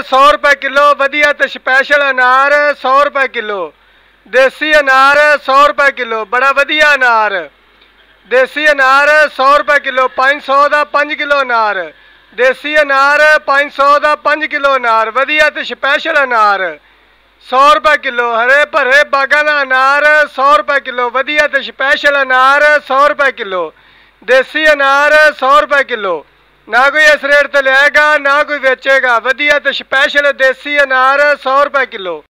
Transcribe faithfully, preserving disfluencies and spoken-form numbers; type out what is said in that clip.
सौ रुपए किलो वधिया ते स्पैशल अनार सौ रुपए किलो। देसी अनार सौ रुपए किलो बड़ा वधिया अनार। देसी अनार सौ रुपए किलो पाँच सौ का पाँच किलो अनार। देसी अनार पाँच सौ का पाँच किलो अनार वधिया ते स्पैशल अनार सौ रुपए किलो। हरे भरे बागां दा अनार सौ रुपए किलो वधिया ते स्पैशल अनार सौ रुपए किलो। देसी अनार सौ रुपए किलो। ना कोई इस रेट ते लेगा ना कोई बेचेगा। वधिया ते स्पैशल देसी अनार सौ रुपए किलो।